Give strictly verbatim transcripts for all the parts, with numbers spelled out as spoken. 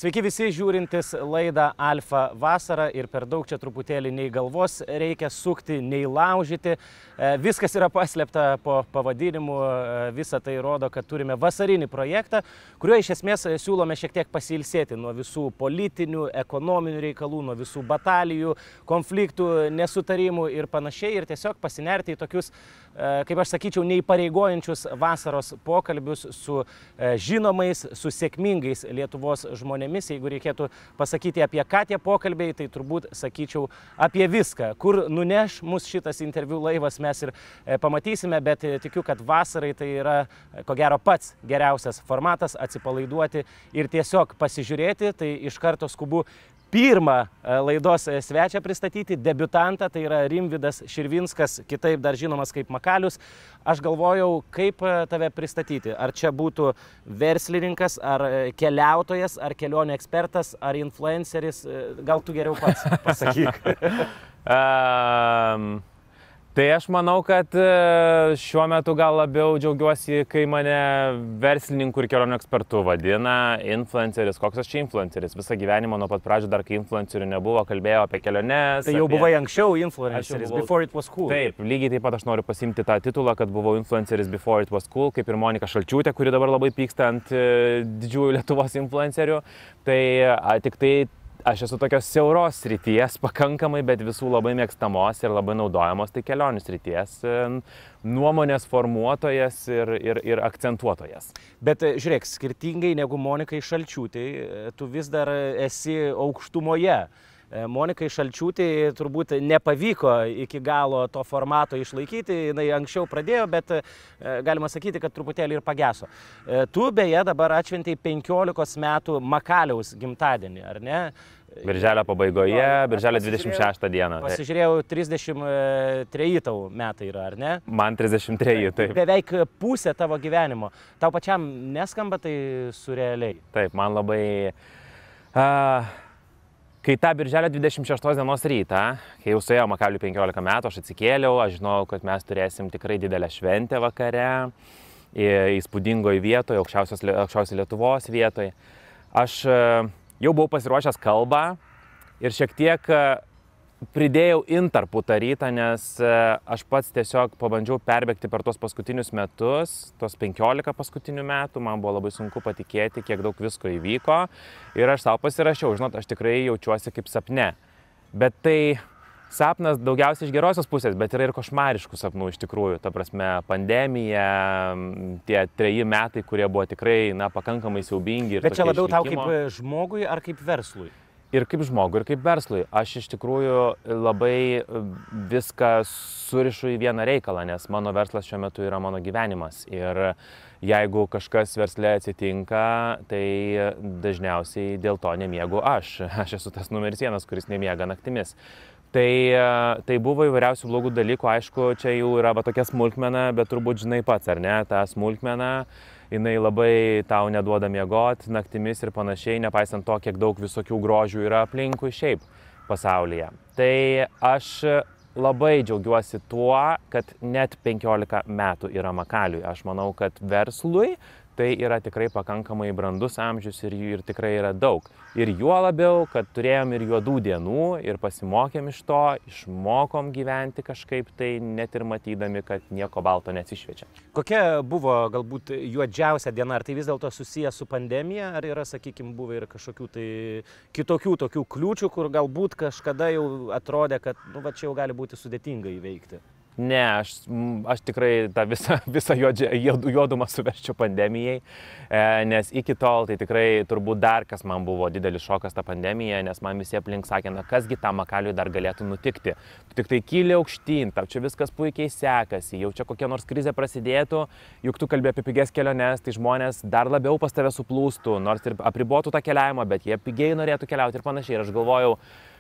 Sveiki visi žiūrintis laidą Alfa vasara ir per daug čia truputėlį nei galvos reikia sukti, nei laužyti. Viskas yra paslėpta po pavadinimu, visa tai rodo, kad turime vasarinį projektą, kuriuo iš esmės siūlome šiek tiek pasilsėti nuo visų politinių, ekonominių reikalų, nuo visų batalijų, konfliktų, nesutarimų ir panašiai ir tiesiog pasinerti į tokius, kaip aš sakyčiau, neįpareigojančius vasaros pokalbius su žinomais, su sėkmingais Lietuvos žmonėmis. Jeigu reikėtų pasakyti apie ką tie pokalbiai, tai turbūt sakyčiau apie viską. Kur nuneš mus šitas interviu laivas, mes ir pamatysime, bet tikiu, kad vasarai tai yra ko gero pats geriausias formatas atsipalaiduoti ir tiesiog pasižiūrėti. Tai iš karto skubu pirmą laidos svečią pristatyti, debiutantą, tai yra Rimvydas Širvinskas, kitaip dar žinomas kaip Makalius. Aš galvojau, kaip tave pristatyti. Ar čia būtų verslininkas, ar keliautojas, ar kelionių ekspertas, ar influenceris. Gal tu geriau pats pasakyk. um... Tai aš manau, kad šiuo metu gal labiau džiaugiuosi, kai mane verslininku ir kelionių ekspertu vadina, influenceris. Koks aš čia influenceris? Visą gyvenimą nuo pat pradžių, dar kai influencerių nebuvo, kalbėjau apie keliones. Tai jau apie... buvai anksčiau influenceris, buvau... before it was cool. Taip, lygiai taip pat aš noriu pasimti tą titulą, kad buvau influenceris before it was cool, kaip ir Monika Šalčiūtė, kuri dabar labai pyksta ant didžiųjų Lietuvos influencerių. Tai a, tik tai aš esu tokios siauros srities pakankamai, bet visų labai mėgstamos ir labai naudojamos, tai kelionių srities nuomonės formuotojas ir, ir, ir akcentuotojas. Bet žiūrėk, skirtingai negu Monikai Šalčiūtei, tu vis dar esi aukštumoje. Monikai Šalčiūtei turbūt nepavyko iki galo to formato išlaikyti, jinai anksčiau pradėjo, bet galima sakyti, kad truputėlį ir pageso. Tu beje dabar atšventei penkiolikos metų Makaliaus gimtadienį, ar ne? Birželio pabaigoje, birželio dvidešimt šeštą dieną. Pasižiūrėjau, trisdešimt treji tau metai yra, ar ne? Man trisdešimt treji, taip. Beveik pusė tavo gyvenimo. Tau pačiam neskamba tai surrealiai? Taip, man labai... Uh... Kai tą birželio dvidešimt šeštos dienos rytą, kai jau suėjo Makaliui penkiolika metų, aš atsikėliau, aš žinojau, kad mes turėsim tikrai didelę šventę vakare, įspūdingoje vietoje, aukščiausios Lietuvos vietoje. Aš jau buvau pasiruošęs kalbą ir šiek tiek pridėjau intarpų tą rytą, nes aš pats tiesiog pabandžiau perbėgti per tos paskutinius metus, tos penkiolika paskutinių metų, man buvo labai sunku patikėti, kiek daug visko įvyko ir aš savo pasirašiau, žinot, aš tikrai jaučiuosi kaip sapne. Bet tai sapnas daugiausiai iš gerosios pusės, bet yra ir košmariškų sapnų iš tikrųjų, ta prasme pandemija, tie treji metai, kurie buvo tikrai, na, pakankamai siaubingi. Bet čia labiau tau kaip žmogui ar kaip verslui? Ir kaip žmogui, ir kaip verslui. Aš iš tikrųjų labai viską surišu į vieną reikalą, nes mano verslas šiuo metu yra mano gyvenimas. Ir jeigu kažkas versle atsitinka, tai dažniausiai dėl to nemiegu aš. Aš esu tas numeris vienas, kuris nemiega naktimis. Tai, tai buvo įvairiausių blogų dalykų, aišku, čia jau yra va, tokia smulkmena, bet turbūt žinai pats, ar ne, ta smulkmena, jinai labai tau neduoda miegoti naktimis ir panašiai, nepaisant to, kiek daug visokių grožių yra aplinkui šiaip pasaulyje. Tai aš labai džiaugiuosi tuo, kad net penkiolika metų yra Makaliui. Aš manau, kad verslui tai yra tikrai pakankamai brandus amžius ir jų ir tikrai yra daug. Ir juo labiau, kad turėjom ir juodų dienų ir pasimokėm iš to, išmokom gyventi kažkaip tai, net ir matydami, kad nieko balto neatsišviečia. Kokia buvo galbūt juodžiausia diena? Ar tai vis dėlto susiję su pandemija, ar yra, sakykime, buvo ir kažkokių tai kitokių tokių kliūčių, kur galbūt kažkada jau atrodė, kad nu, va, čia jau gali būti sudėtinga įveikti? Ne, aš, aš tikrai tą visą, visą juodumą suvesčiau pandemijai, nes iki tol tai tikrai turbūt dar kas man buvo didelis šokas ta pandemija, nes man visi aplink sakė, na kasgi tam Makaliui dar galėtų nutikti. Tu tik tai kyli aukštyn, tau čia viskas puikiai sekasi, jau čia kokia nors krizė prasidėtų, juk tu kalbė apie pigias keliones, tai žmonės dar labiau pas tave suplūstų, nors ir apribotų tą keliavimą, bet jie pigiai norėtų keliauti ir panašiai. Ir aš galvojau,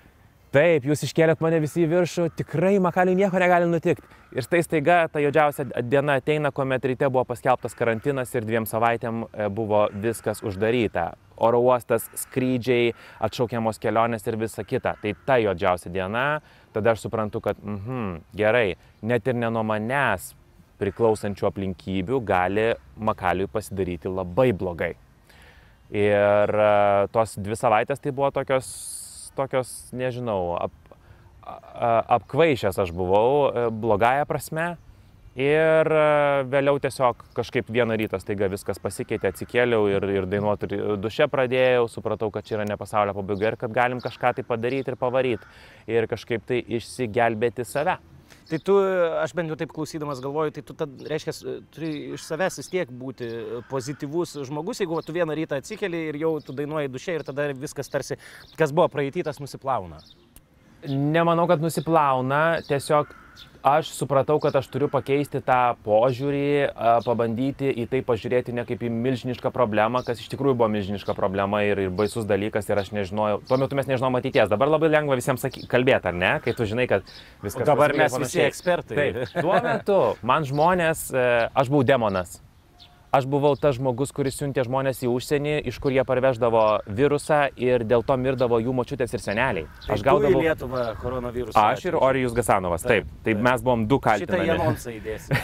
taip, jūs iškėlėt mane visi į viršų, tikrai Makaliui nieko negali nutikti. Ir štai staiga ta juodžiausia diena ateina, kuomet ryte buvo paskelbtas karantinas ir dviem savaitėm buvo viskas uždaryta. Oro uostas, skrydžiai, atšaukiamos kelionės ir visa kita. Tai ta juodžiausia diena, tada aš suprantu, kad mhm, gerai, net ir ne nuo manęs priklausančių aplinkybių gali Makaliui pasidaryti labai blogai. Ir tos dvi savaitės tai buvo tokios, tokios nežinau, ap, apkvaišęs aš buvau, blogąja prasme. Ir vėliau tiesiog kažkaip vieną rytą staiga viskas pasikeitė, atsikėliau ir, ir dainuoti duše pradėjau, supratau, kad čia yra ne pasaulio pabaiga ir kad galim kažką tai padaryti ir pavaryti ir kažkaip tai išsigelbėti save. Tai tu, aš bent jau taip klausydamas galvoju, tai tu, tad, reiškia, turi iš savęs vis tiek būti pozityvus žmogus, jeigu tu vieną rytą atsikeli ir jau tu dainuoji duše ir tada viskas tarsi, kas buvo praeitytas, nusiplauna. Nemanau, kad nusiplauna, tiesiog aš supratau, kad aš turiu pakeisti tą požiūrį, pabandyti į tai pažiūrėti ne kaip į milžinišką problemą, kas iš tikrųjų buvo milžiniška problema ir, ir baisus dalykas ir aš nežinojau, tuo metu mes nežinojom ateities, dabar labai lengva visiems kalbėti, ar ne, kai tu žinai, kad viskas... O dabar mes visi ekspertai. Taip, tuo metu man žmonės, aš buvau demonas. Aš buvau tas žmogus, kuris siuntė žmonės į užsienį, iš kur jie parveždavo virusą ir dėl to mirdavo jų močiutės ir seneliai. Tai aš gaudavau į Lietuvą koronavirusą. Aš ir Orijus Gasanovas, taip. Taip, taip mes buvom du kaltinami. Šitą į anonsą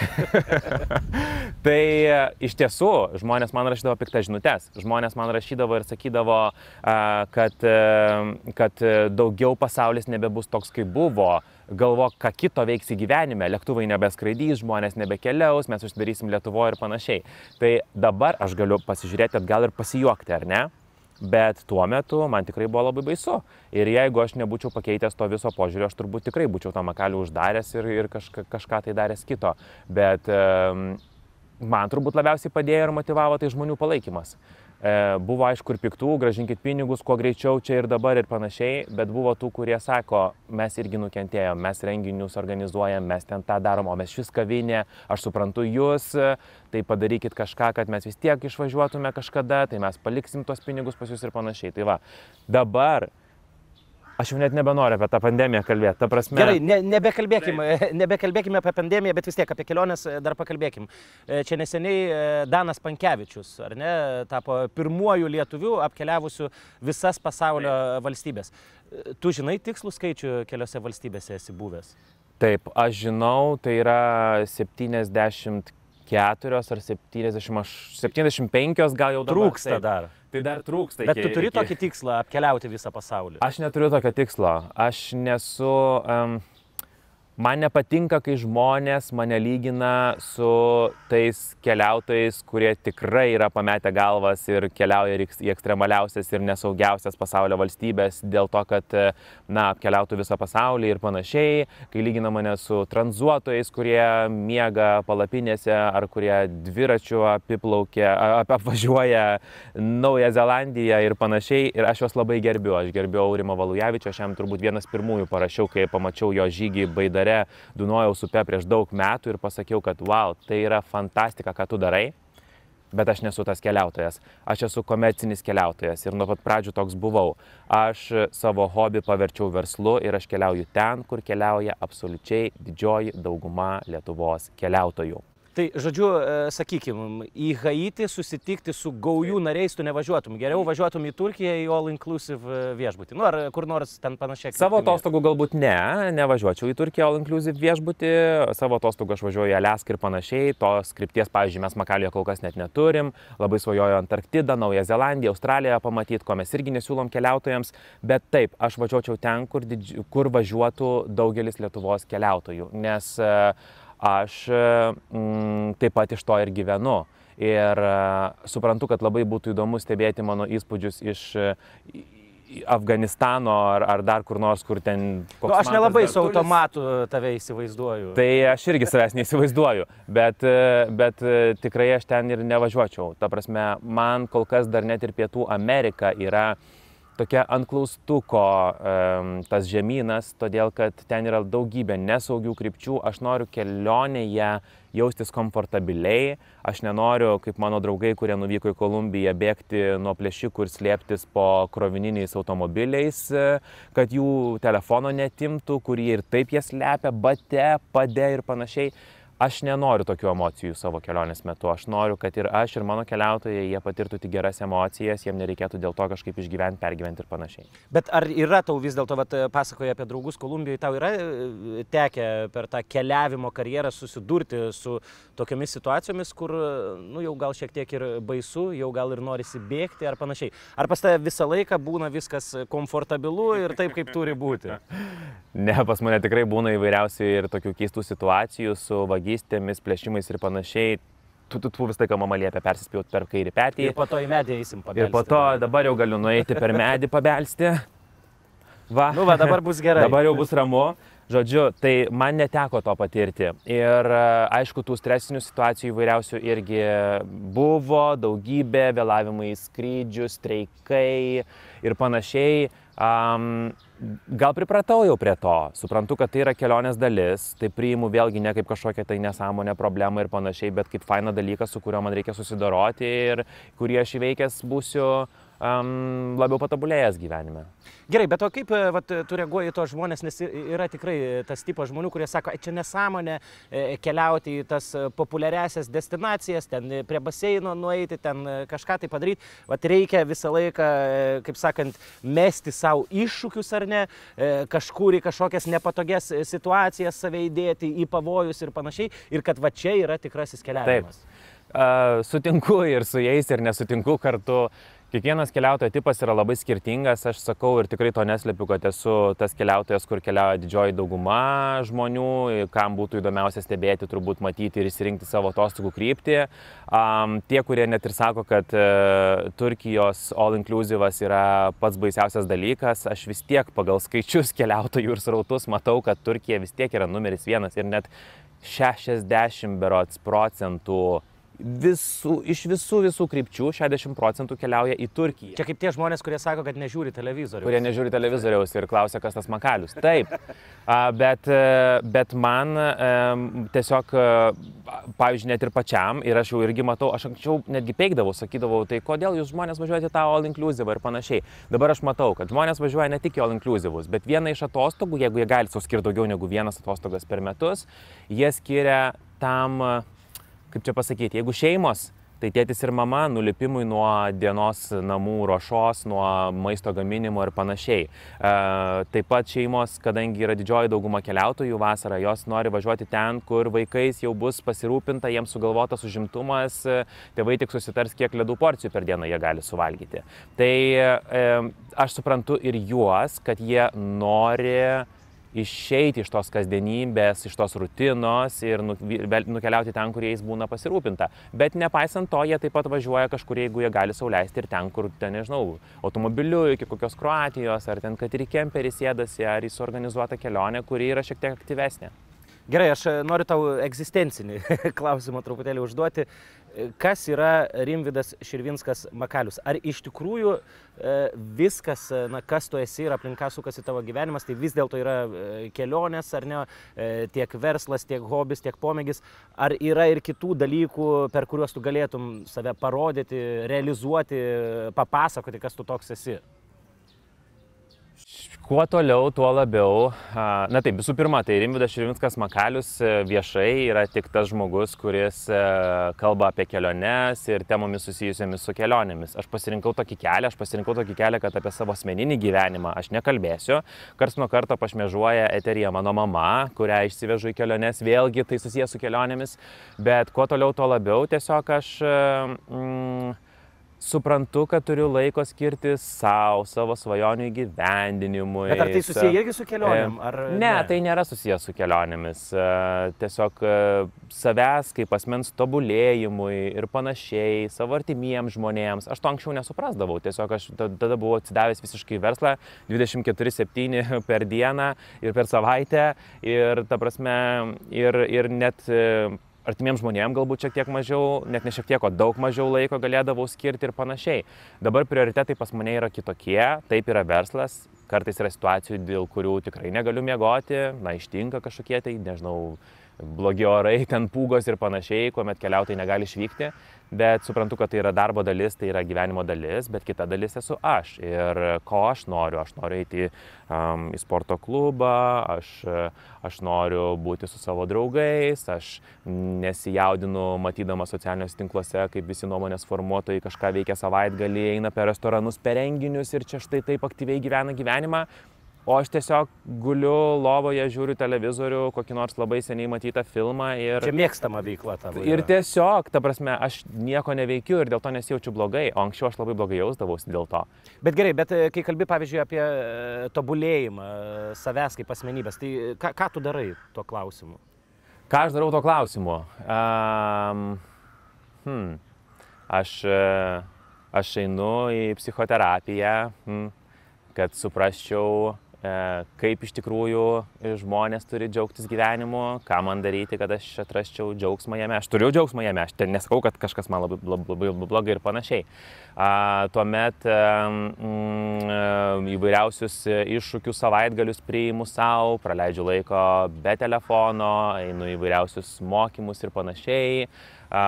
įdėsim. Tai iš tiesų, žmonės man rašydavo piktas žinutes. Žmonės man rašydavo ir sakydavo, kad, kad daugiau pasaulis nebebus toks, kaip buvo. Galvok, ką kito veiksi gyvenime, lėktuvai nebeskraidys, žmonės nebekeliaus, mes užsidarysim Lietuvoje ir panašiai. Tai dabar aš galiu pasižiūrėti atgal ir pasijuokti, ar ne? Bet tuo metu man tikrai buvo labai baisu. Ir jeigu aš nebūčiau pakeitęs to viso požiūrio, aš turbūt tikrai būčiau tą makalių uždaręs ir, ir kažka, kažką tai daręs kito. Bet um, man turbūt labiausiai padėjo ir motivavo tai žmonių palaikymas. E, buvo aišku ir piktų, gražinkit pinigus, kuo greičiau čia ir dabar ir panašiai, bet buvo tų, kurie sako, mes irgi nukentėjom, mes renginius organizuojam, mes ten tą darom, o mes šis kavinė, aš suprantu jūs, tai padarykit kažką, kad mes vis tiek išvažiuotume kažkada, tai mes paliksim tuos pinigus pas jūs ir panašiai. Tai va, dabar aš jau net nebenoriu apie tą pandemiją kalbėti, ta prasme... Gerai, ne, nebekalbėkime, nebekalbėkime apie pandemiją, bet vis tiek apie keliones dar pakalbėkim. Čia neseniai Danas Pankevičius, ar ne, tapo pirmuoju lietuviu apkeliavusiu visas pasaulio valstybės. Tu žinai tikslų skaičių keliose valstybėse esi buvęs? Taip, aš žinau, tai yra septyniasdešimt keturios ar septyniasdešimt penkios gal jau dabar. Trūksta taip. Dar. Tai dar trūksta. Bet iki, tu turi iki... tokį tikslą apkeliauti visą pasaulį? Aš neturiu tokio tikslo. Aš nesu... Um, man nepatinka, kai žmonės mane lygina su tais keliautojais, kurie tikrai yra pametę galvas ir keliauja į ekstremaliausias ir nesaugiausias pasaulio valstybės dėl to, kad, na, apkeliautų visą pasaulį ir panašiai. Kai lygina mane su tranzuotojais, kurie miega palapinėse ar kurie dviračiu apiplaukia, ap, apvažiuoja Naują Zelandiją ir panašiai. Ir aš juos labai gerbiu. Aš gerbiu Aurimą Valujavičių, aš jam turbūt vienas pirmųjų parašiau, kai pamačiau jo žygį Baidare Dunojaus upe prieš daug metų ir pasakiau, kad wow, tai yra fantastika, ką tu darai, bet aš nesu tas keliautojas. Aš esu komercinis keliautojas ir nuo pat pradžių toks buvau. Aš savo hobį paverčiau verslu ir aš keliauju ten, kur keliauja absoliučiai didžioji dauguma Lietuvos keliautojų. Tai, žodžiu, sakykime, į Haitį susitikti su gaujų nariais tu nevažiuotum. Geriau važiuotum į Turkiją į all-inclusive viešbutį. Nu, ar kur nors ten panašiai. Savo atostogų galbūt ne, nevažiuočiau į Turkiją all-inclusive viešbutį. Savo atostogų aš važiuoju į Aliaską ir panašiai. Tos krypties, pavyzdžiui, mes Makalijoje kol kas net neturim. Labai svajoju Antarktidą, Naują Zelandiją, Australiją pamatyti, ko mes irgi nesiūlom keliautojams. Bet taip, aš važiuočiau ten, kur, didž... kur važiuotų daugelis Lietuvos keliautojų. Nes aš mm, taip pat iš to ir gyvenu. Ir uh, suprantu, kad labai būtų įdomu stebėti mano įspūdžius iš uh, Afganistano ar, ar dar kur nors, kur ten... Nu, aš nelabai su automatu tave įsivaizduoju. Tai aš irgi savęs neįsivaizduoju, bet, bet tikrai aš ten ir nevažiuočiau. Ta prasme, man kol kas dar net ir Pietų Amerika yra tokia ant klaustuko um, tas žemynas, todėl kad ten yra daugybė nesaugių krypčių. Aš noriu kelionėje jaustis komfortabiliai. Aš nenoriu, kaip mano draugai, kurie nuvyko į Kolumbiją, bėgti nuo plėšikų ir slėptis po krovininiais automobiliais, kad jų telefono netimtų, kurie ir taip jie slepia bate, pade ir panašiai. aš nenoriu tokių emocijų savo kelionės metu. Aš noriu, kad ir aš, ir mano keliautojai, jie patirtų tik geras emocijas, jiem nereikėtų dėl to kažkaip išgyventi, pergyventi ir panašiai. Bet ar yra tau vis dėlto, vat, pasakoja apie draugus Kolumbijoje, tau yra tekę per tą keliavimo karjerą susidurti su tokiomis situacijomis, kur, nu, jau gal šiek tiek ir baisu, jau gal ir norisi bėgti ar panašiai? Ar pas tave visą laiką būna viskas komfortabilu ir taip, kaip turi būti? Ne, pas mane tikrai būna įvairiausių ir tokių keistų situacijų su vagystėmis, plėšimais ir panašiai. Tu, tu, tu vis laiką mama liepia persispjauti per kairį petį. Ir po to į medį eisim pabelsti. Ir po to dabar jau galiu nueiti per medį pabelsti. Va. Nu va, dabar bus gerai. Dabar jau bus ramu. Žodžiu, tai man neteko to patirti. Ir aišku, tų stresinių situacijų įvairiausių irgi buvo, daugybė, vėlavimai skrydžių, streikai ir panašiai. Um, gal pripratau jau prie to, suprantu, kad tai yra kelionės dalis, tai priimu vėlgi ne kaip kažkokią tai nesąmonę, problemą ir panašiai, bet kaip fainą dalyką, su kuriuo man reikia susidoroti ir kurį aš įveikęs būsiu um, labiau patobulėjęs gyvenime. Gerai, bet o kaip vat, tu reaguoji į tos žmonės, nes yra tikrai tas tipas žmonių, kurie sako, čia nesąmonė keliauti į tas populiariasias destinacijas, ten prie baseino nueiti, ten kažką tai padaryti. Vat reikia visą laiką, kaip sakant, mesti savo iššūkius ar ne, kažkur į kažkokias nepatogias situacijas save įdėti, į pavojus ir panašiai, ir kad va čia yra tikrasis keliavimas. Taip. Uh, sutinku ir su jais, ir nesutinku kartu. Kiekvienas keliautojo tipas yra labai skirtingas, aš sakau ir tikrai to neslepiu, kad esu tas keliautojas, kur keliauja didžioji dauguma žmonių, kam būtų įdomiausia stebėti, turbūt matyti ir įsirinkti savo atostogų kryptį. Um, tie, kurie net ir sako, kad uh, Turkijos all-inclusive'as yra pats baisiausias dalykas, aš vis tiek pagal skaičius keliautojų ir srautus matau, kad Turkija vis tiek yra numeris vienas ir net šešiasdešimt berods procentų Visų, iš visų visų krypčių šešiasdešimt procentų keliauja į Turkiją. Čia kaip tie žmonės, kurie sako, kad nežiūri televizoriaus. Kurie nežiūri televizoriaus ir klausia, kas tas Makalius. Taip, bet, bet man tiesiog, pavyzdžiui, net ir pačiam, ir aš jau irgi matau, aš anksčiau netgi peikdavau, sakydavau, tai kodėl jūs žmonės važiuojate tą all-inclusive ir panašiai. Dabar aš matau, kad žmonės važiuoja ne tik į all-inclusive'us, bet vieną iš atostogų, jeigu jie gali skirti daugiau negu vienas atostogas per metus, jie skiria tam, kaip čia pasakyti, jeigu šeimos, tai tėtis ir mama nulipimui nuo dienos namų ruošos, nuo maisto gaminimo ir panašiai. E, taip pat šeimos, kadangi yra didžioji dauguma keliautojų vasarą, jos nori važiuoti ten, kur vaikais jau bus pasirūpinta, jiems sugalvotas užimtumas, tėvai tik susitars, kiek ledų porcijų per dieną jie gali suvalgyti. Tai e, aš suprantu ir juos, kad jie nori išeiti iš tos kasdienybės, iš tos rutinos ir nukeliauti ten, kur jais būna pasirūpinta. Bet nepaisant to, jie taip pat važiuoja kažkur, jeigu jie gali sau leisti ir ten, kur, ten, nežinau, automobiliu iki kokios Kroatijos, ar ten, kad ir į kemperį sėdasi, ar į suorganizuotą kelionę, kuri yra šiek tiek aktyvesnė. Gerai, aš noriu tau egzistencinį klausimą truputėlį užduoti. Kas yra Rimvydas Širvinskas Makalius? Ar iš tikrųjų viskas, na, kas tu esi ir aplinka sukasi tavo gyvenimas, tai vis dėlto yra kelionės, ar ne, tiek verslas, tiek hobis, tiek pomėgis? Ar yra ir kitų dalykų, per kuriuos tu galėtum save parodyti, realizuoti, papasakoti, kas tu toks esi? Kuo toliau, tuo labiau. Na taip, visų pirma, tai Rimvydas Širvinskas Makalius viešai yra tik tas žmogus, kuris kalba apie keliones ir temomis susijusiamis su kelionėmis. Aš pasirinkau tokį kelią, aš pasirinkau tokį kelią, kad apie savo asmeninį gyvenimą aš nekalbėsiu. Karts nuo karto pašmėžuoja eteryje mano mama, kurią išsivežu į keliones, vėlgi tai susijęs su kelionėmis. Bet kuo toliau, tuo labiau, tiesiog aš mm, suprantu, kad turiu laiko skirti savo, savo svajonių įgyvendinimui. Bet ar tai susiję irgi su kelionėm? Ar ne, ne, tai nėra susijęs su kelionėmis. Tiesiog savęs kaip asmens tobulėjimui ir panašiai, savo artimiems žmonėms. Aš to anksčiau nesuprasdavau. Tiesiog aš tada buvau atsidavęs visiškai verslą dvidešimt keturi septyni per dieną ir per savaitę. Ir ta prasme, ir, ir net artimiems žmonėms galbūt šiek tiek mažiau, net ne šiek tiek, o daug mažiau laiko galėdavau skirti ir panašiai. Dabar prioritetai pas mane yra kitokie, taip yra verslas, kartais yra situacijų, dėl kurių tikrai negaliu miegoti, na, ištinka kažkokie tai, nežinau, blogi orai, ten pūgos ir panašiai, kuomet keliautojai negali išvykti, bet suprantu, kad tai yra darbo dalis, tai yra gyvenimo dalis, bet kita dalis esu aš. Ir ko aš noriu? Aš noriu eiti um, į sporto klubą, aš, aš noriu būti su savo draugais, aš nesijaudinu matydama socialiniuose tinkluose, kaip visi nuomonės formuotojai kažką veikia savaitgalį, eina per restoranus, per renginius ir čia štai taip aktyviai gyvena gyvenimą. O aš tiesiog guliu lovoje, žiūriu televizorių, kokį nors labai seniai matytą filmą ir... Čia mėgstama veikla tavo. Ir tiesiog, ta prasme, aš nieko neveikiu ir dėl to nesijaučiu blogai, o anksčiau aš labai blogai jausdavausi dėl to. Bet gerai, bet kai kalbi, pavyzdžiui, apie tobulėjimą savęs kaip asmenybės, tai ką, ką tu darai tuo klausimu? Ką aš darau tuo klausimu? Um, hmm, aš, aš einu į psichoterapiją, hmm, kad suprasčiau, kaip iš tikrųjų žmonės turi džiaugtis gyvenimu, ką man daryti, kad aš atrasčiau džiaugsmą jame. Aš turiu džiaugsmą jame, aš ten nesakau, kad kažkas man labai, labai, labai blogai ir panašiai. A, tuomet mm, įvairiausius iššūkius savaitgalius priimu savo, praleidžiu laiko be telefono, einu įvairiausius mokymus ir panašiai. A,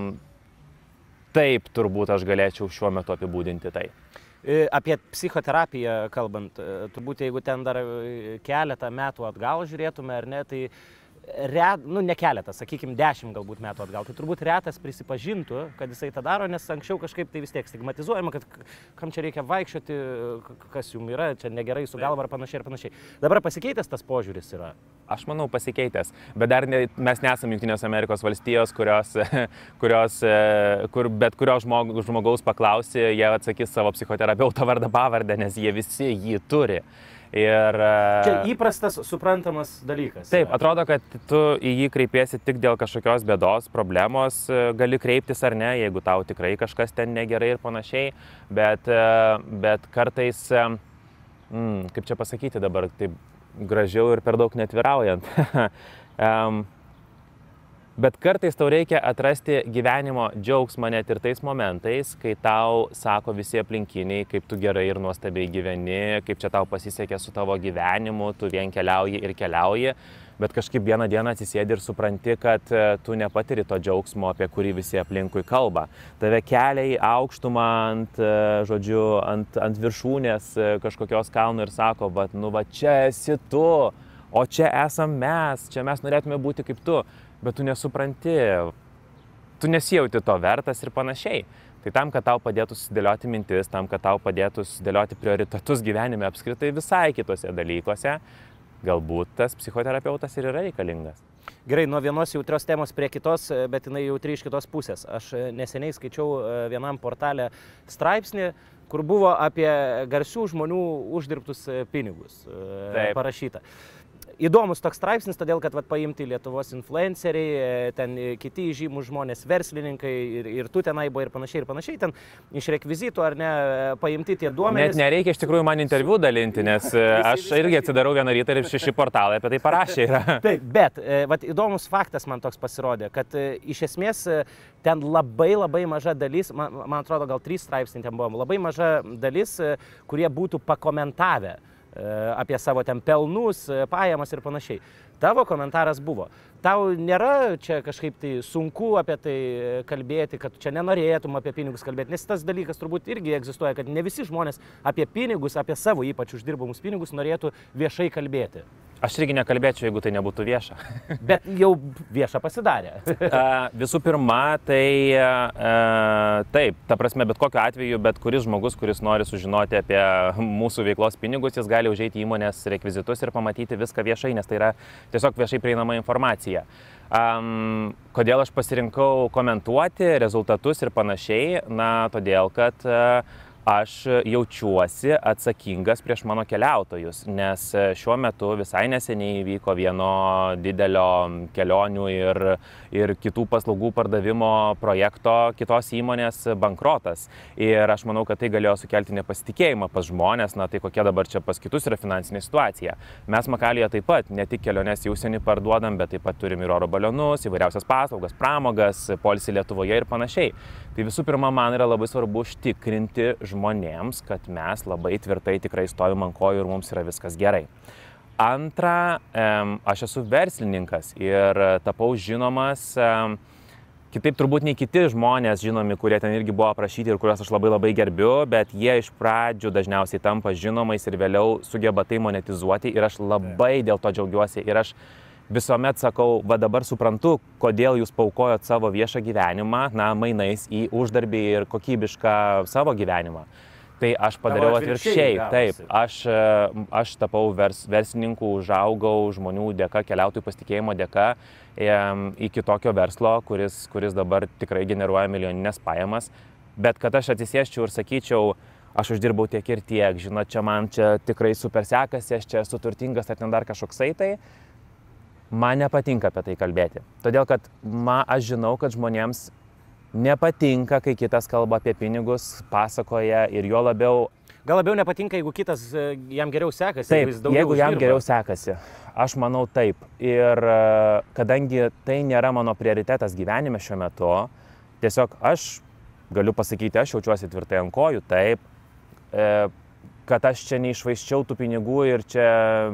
taip turbūt aš galėčiau šiuo metu apibūdinti tai. Apie psichoterapiją kalbant, turbūt jeigu ten dar keletą metų atgal žiūrėtume ar ne, tai ret, nu ne keletą, sakykime, dešimt galbūt metų atgal, tai turbūt retas prisipažintų, kad jisai tą daro, nes anksčiau kažkaip tai vis tiek stigmatizuojama, kad kam čia reikia vaikščioti, kas jums yra, čia negerai su galva ar panašiai ir panašiai. Dabar pasikeitęs tas požiūris yra? Aš manau pasikeitęs, bet dar ne, mes nesam Jungtinės Amerikos valstijos, kurios, kurios, kur bet kurio žmogaus, žmogaus paklausi, jie atsakys savo psichoterapeuto vardą pavardę, nes jie visi jį turi. Ir, čia įprastas, suprantamas dalykas. Taip, atrodo, kad tu į jį kreipiesi tik dėl kažkokios bėdos, problemos, gali kreiptis ar ne, jeigu tau tikrai kažkas ten negerai ir panašiai, bet, bet kartais, mm, kaip čia pasakyti dabar, taip gražiau ir per daug netviraujant. um, Bet kartais tau reikia atrasti gyvenimo džiaugsmą net ir tais momentais, kai tau sako visi aplinkiniai, kaip tu gerai ir nuostabiai gyveni, kaip čia tau pasisekė su tavo gyvenimu, tu vien keliauji ir keliauji, bet kažkaip vieną dieną atsisėdi ir supranti, kad tu nepatiri to džiaugsmo, apie kurį visi aplinkui kalba. Tave kelia į aukštumą ant, žodžiu, ant, ant viršūnės kažkokios kalno ir sako, va, nu va čia esi tu, o čia esam mes, čia mes norėtume būti kaip tu. Bet tu nesupranti, tu nesijauti to vertas ir panašiai. Tai tam, kad tau padėtų susidėlioti mintis, tam, kad tau padėtų susidėlioti prioritetus gyvenime apskritai visai kitose dalykuose, galbūt tas psichoterapeutas ir yra reikalingas. Gerai, nuo vienos jautrios temos prie kitos, bet jinai jautri iš kitos pusės. Aš neseniai skaičiau vienam portale straipsnį, kur buvo apie garsių žmonių uždirbtus pinigus. Taip. Parašyta. Įdomus toks straipsnis, todėl kad vat, paimti Lietuvos influenceriai, ten kiti žymūs žmonės, verslininkai ir, ir tu tenai buvo ir panašiai ir panašiai, ten iš rekvizitų ar ne paimti tie duomenys. Net nereikia iš tikrųjų man interviu dalinti, nes aš irgi atsidarau vieną rytą ir šeši portalai apie tai parašė yra. Taip, bet vat, įdomus faktas man toks pasirodė, kad iš esmės ten labai labai maža dalis, man, man atrodo gal trys straipsniai ten buvo, labai maža dalis, kurie būtų pakomentavę apie savo ten pelnus, pajamas ir panašiai. Tavo komentaras buvo. Tau nėra čia kažkaip tai sunku apie tai kalbėti, kad čia nenorėtum apie pinigus kalbėti, nes tas dalykas turbūt irgi egzistuoja, kad ne visi žmonės apie pinigus, apie savo ypač uždirbamus pinigus norėtų viešai kalbėti. Aš irgi nekalbėčiau, jeigu tai nebūtų vieša. Bet jau vieša pasidarė. Visų pirma, tai taip, ta prasme, bet kokiu atveju, bet kuris žmogus, kuris nori sužinoti apie mūsų veiklos pinigus, jis gali užeiti į įmonės rekvizitus ir pamatyti viską viešai, nes tai yra tiesiog viešai prieinama informacija. Um, kodėl aš pasirinkau komentuoti rezultatus ir panašiai? Na, todėl, kad uh, aš jaučiuosi atsakingas prieš mano keliautojus, nes šiuo metu visai neseniai vyko vieno didelio kelionių ir, ir kitų paslaugų pardavimo projekto kitos įmonės bankrotas. Ir aš manau, kad tai galėjo sukelti nepasitikėjimą pas žmonės, na tai kokia dabar čia pas kitus yra finansinė situacija. Mes Makalyje taip pat ne tik keliones į užsienį parduodam, bet taip pat turim ir oro balionus, įvairiausias paslaugas, pramogas, poilsį Lietuvoje ir panašiai. Tai visų pirma, man yra labai svarbu užtikrinti žmonėms, kad mes labai tvirtai tikrai stovim ant kojų ir mums yra viskas gerai. Antra, aš esu verslininkas ir tapau žinomas, kitaip turbūt nei kiti žmonės žinomi, kurie ten irgi buvo aprašyti ir kuriuos aš labai labai gerbiu, bet jie iš pradžių dažniausiai tampa žinomais ir vėliau sugeba tai monetizuoti ir aš labai dėl to džiaugiuosi ir aš visuomet sakau, va dabar suprantu, kodėl jūs paukojot savo viešą gyvenimą, na, mainais į uždarbį ir kokybišką savo gyvenimą. Tai aš padariau atvirkščiai, taip, aš, aš tapau vers, verslininku, užaugau žmonių dėka, keliautojų pasitikėjimo dėka iki tokio verslo, kuris, kuris dabar tikrai generuoja milijoninės pajamas. Bet kad aš atsisėsčiau ir sakyčiau, aš uždirbau tiek ir tiek, žinot, čia man čia tikrai super sekasi, aš čia esu turtingas ar ten dar kažkoksai, tai man nepatinka apie tai kalbėti. Todėl, kad man, aš žinau, kad žmonėms nepatinka, kai kitas kalba apie pinigus, pasakoja ir jo labiau... Gal labiau nepatinka, jeigu kitas jam geriau sekasi? Taip, jeigu, jeigu jam uždirba. Geriau sekasi. Aš manau taip. Ir kadangi tai nėra mano prioritetas gyvenime šiuo metu, tiesiog aš galiu pasakyti, aš jaučiuosi tvirtai ant kojų, taip, kad aš čia neišvaiščiau tų pinigų ir čia,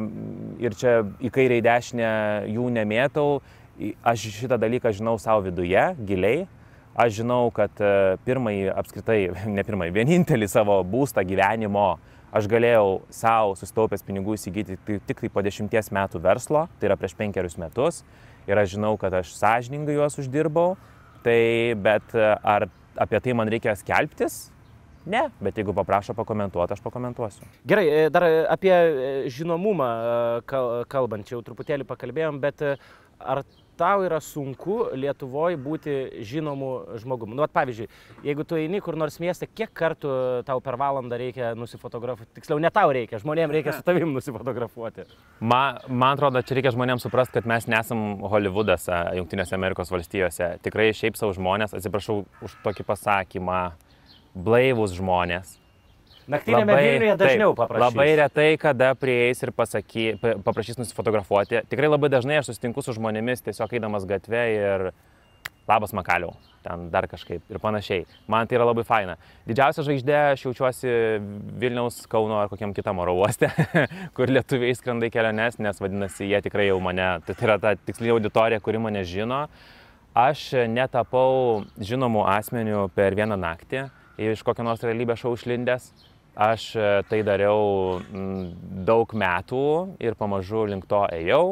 ir čia į kairę į dešinę jų nemėtau. Aš šitą dalyką žinau savo viduje, giliai. Aš žinau, kad pirmąjį, apskritai, ne pirmąjį, vienintelį savo būstą gyvenimo aš galėjau savo susitaupęs pinigų įsigyti tik tai po dešimties metų verslo, tai yra prieš penkerius metus. Ir aš žinau, kad aš sąžiningai juos uždirbau, tai bet ar apie tai man reikia skelbtis? Ne, bet jeigu paprašo pakomentuoti, aš pakomentuosiu. Gerai, dar apie žinomumą kalbant, čia jau truputėlį pakalbėjom, bet ar tau yra sunku Lietuvoje būti žinomu žmogum? Nu, at, pavyzdžiui, jeigu tu eini kur nors mieste, kiek kartų tau per valandą reikia nusifotografuoti? Tiksliau, ne tau reikia, žmonėms reikia su tavim nusifotografuoti. Man, man atrodo, čia reikia žmonėms suprasti, kad mes nesam Hollywoodas Jungtinėse Amerikos valstijose. Tikrai šiaip savo žmonės, atsiprašau už tokį pasakymą, blaivūs žmonės. Naktinėme Vilniuje dažniau paprašys. Labai retai, kada prieis ir pasaky, paprašys nusifotografuoti. Tikrai labai dažnai aš susitinku su žmonėmis tiesiog eidamas gatve ir labas makaliau, ten dar kažkaip ir panašiai. Man tai yra labai faina. Didžiausia žvaigždė aš jaučiuosi Vilniaus, Kauno ar kokiam kitam oro uoste, kur lietuviai skrenda į keliones, nes vadinasi, jie tikrai jau mane, tai yra ta tikslinė auditorija, kuri mane žino. Aš netapau žinomų asmenių per vieną naktį, iš kokio nors realybės šou išlindęs. Aš tai dariau daug metų ir pamažu link to ėjau.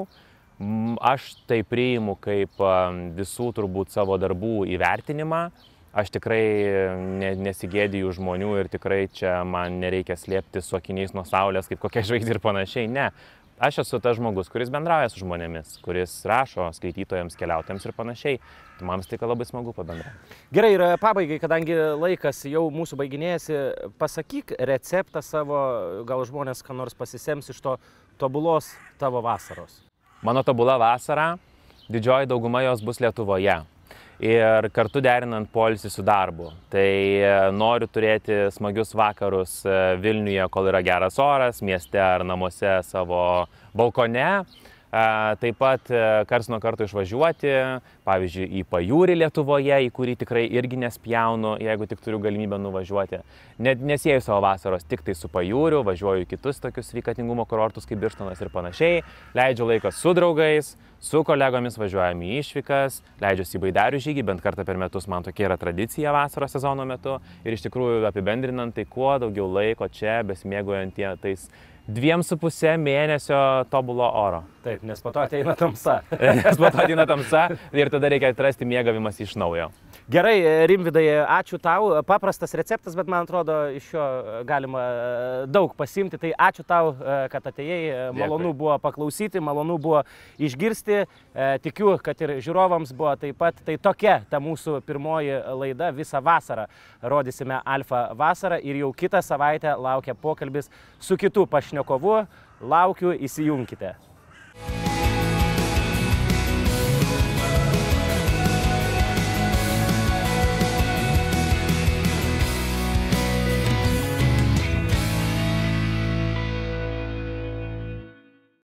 Aš tai priimu kaip visų turbūt savo darbų įvertinimą. Aš tikrai nesigėdiju žmonių ir tikrai čia man nereikia slėpti su akiniais nuo saulės kaip kokia žvaigždė ir panašiai. Ne. Aš esu tas žmogus, kuris bendrauja su žmonėmis, kuris rašo skaitytojams, keliautojams ir panašiai. Man vis tik labai smagu pabendrauti. Gerai, ir pabaigai, kadangi laikas jau mūsų baiginėjasi, pasakyk receptą savo, gal žmonės ką nors pasisems iš to tobulos tavo vasaros. Mano tobula vasara, didžioji dauguma jos bus Lietuvoje. Ir kartu derinant poilsį su darbu. Tai noriu turėti smagius vakarus Vilniuje, kol yra geras oras, mieste ar namuose savo balkone. Taip pat karts nuo karto išvažiuoti, pavyzdžiui, į pajūrį Lietuvoje, į kurį tikrai irgi nespjaunu, jeigu tik turiu galimybę nuvažiuoti. Net nesieju savo vasaros tik tai su pajūriu, važiuoju į kitus tokius sveikatingumo kurortus kaip Birštonas ir panašiai. Leidžiu laiką su draugais, su kolegomis važiuojam į išvykas, leidžiuosi į baidarių žygį, bent kartą per metus man tokia yra tradicija vasaros sezono metu. Ir iš tikrųjų apibendrinant, tai kuo daugiau laiko čia, besimėgaujant tais dviem su pusė mėnesio tobulo oro. Taip, nes po to ateina tamsa. Nes po to ateina tamsa ir tada reikia atrasti mėgavimas iš naujo. Gerai, Rimvydai, ačiū tau. Paprastas receptas, bet man atrodo, iš jo galima daug pasimti. Tai ačiū tau, kad atėjai. Malonu Dėkui. Buvo paklausyti, malonu buvo išgirsti. Tikiu, kad ir žiūrovams buvo taip pat. Tai tokia ta mūsų pirmoji laida. Visą vasarą rodysime Alfa vasarą ir jau kitą savaitę laukia pokalbis su kitu pašnekovu. Laukiu, įsijunkite.